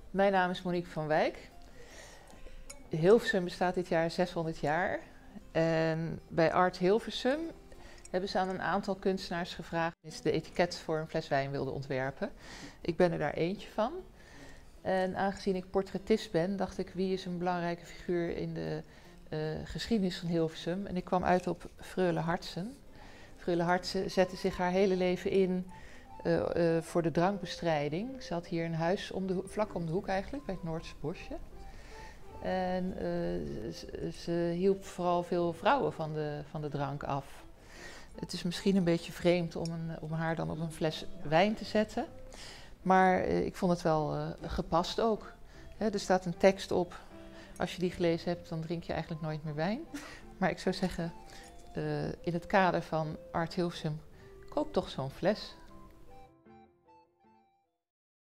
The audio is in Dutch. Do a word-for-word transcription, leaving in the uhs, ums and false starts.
Mijn naam is Monique van Wijk. Hilversum bestaat dit jaar zeshonderd jaar. En bij Art Hilversum hebben ze aan een aantal kunstenaars gevraagd of ze de etiket voor een fles wijn wilden ontwerpen. Ik ben er daar eentje van. En aangezien ik portretist ben, dacht ik, wie is een belangrijke figuur in de uh, geschiedenis van Hilversum? En ik kwam uit op Freule Hartsen. Freule Hartsen zette zich haar hele leven in uh, uh, voor de drankbestrijding. Ze had hier een huis om de ho- vlak om de hoek eigenlijk, bij het Noordse Bosje. En uh, ze, ze hielp vooral veel vrouwen van de, van de drank af. Het is misschien een beetje vreemd om, een, om haar dan op een fles wijn te zetten. Maar uh, ik vond het wel uh, gepast ook. He, er staat een tekst op. Als je die gelezen hebt, dan drink je eigenlijk nooit meer wijn. Maar ik zou zeggen, uh, in het kader van Art Hilversum, koop toch zo'n fles.